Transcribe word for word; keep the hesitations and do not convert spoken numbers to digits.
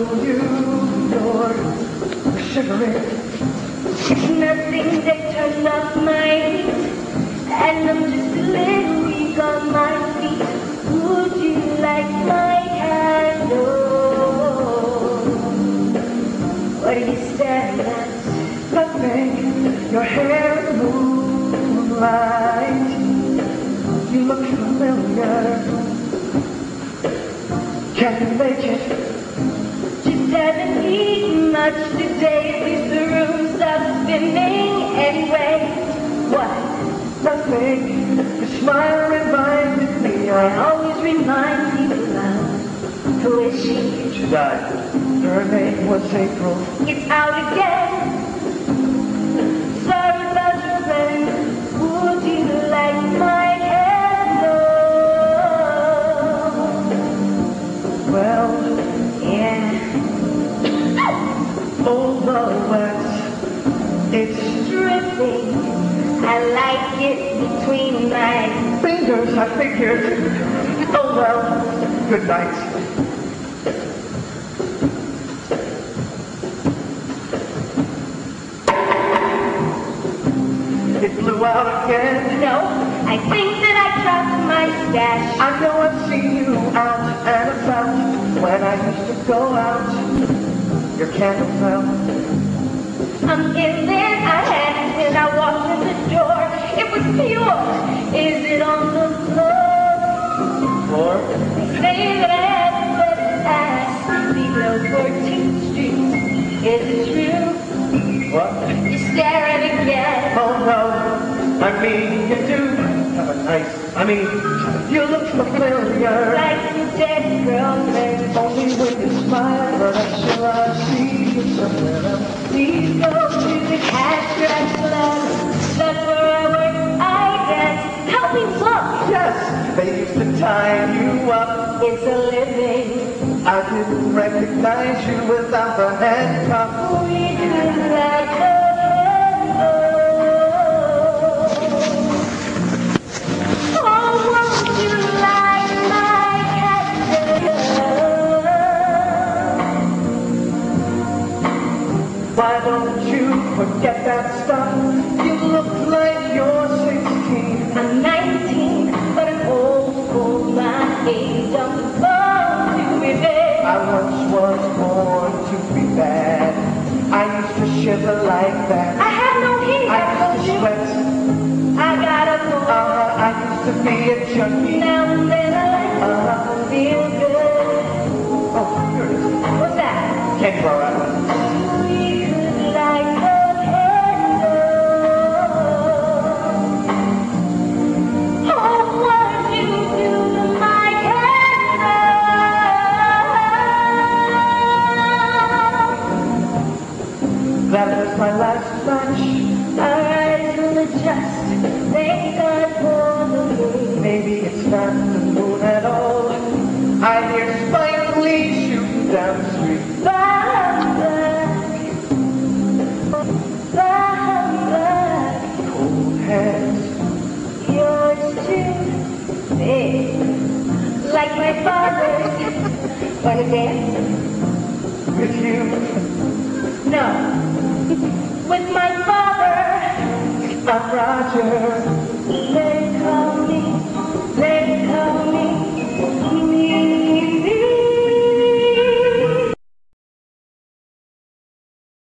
you, you're shivering. It's nothing that turns off my heat, and I'm just a little weak on my feet. Would you like my candle? What are you staring at? Nothing, your hair in moonlight. You look familiar. Can you make it? Just haven't eaten much today. At least the room stops spinning anyway. What? Nothing, your smile reminded me. I always remind people of. Who is she? She died. Her name was April. It's out again. Sorry about your friend. Would you like my candle? Well, yeah. all the wax, it's Dripping. I like it between my fingers, I figured. Oh well, good night. It blew out again. No, I think that I dropped my stash. I know I've seen you out and about. When I used to go out, your candle fell. I'm in there, I had it when I walked in the door. It was pure. Is it on the floor? Floor? They say that I have but ass below fourteenth Street. Is it true? What? You're staring again. Oh no, I mean you do have a nice, I mean, you look familiar. Like your dead girlfriend. Only when you smile, but I'm sure I see you somewhere else. Please go to the cash register. That's where I work, I dance. Help me look. Yes, they used to tie you up. It's a living. I didn't recognize you without the handcuff. We could like a oh, won't you like my candle? Why don't you forget that stuff? You look like you're sixteen. I'm nineteen, but I'm old for my age. I'm born to be bad. I once was born to be bad. I used to shiver like that. I have no heat. I used to sweat. I gotta go. Uh, I used to be a junkie. Now and then I Uh, feel good. oh, here it is. What's that? Can't go out. We could light a candle. Oh, what you do to my candle? That was my last match. Our eyes will adjust. Thank God for the moon. Maybe it's not the moon at all. I hear Spike Lee shooting down the street. Cold hands. Yours too, big, like my father's. Wanna dance? With you. No.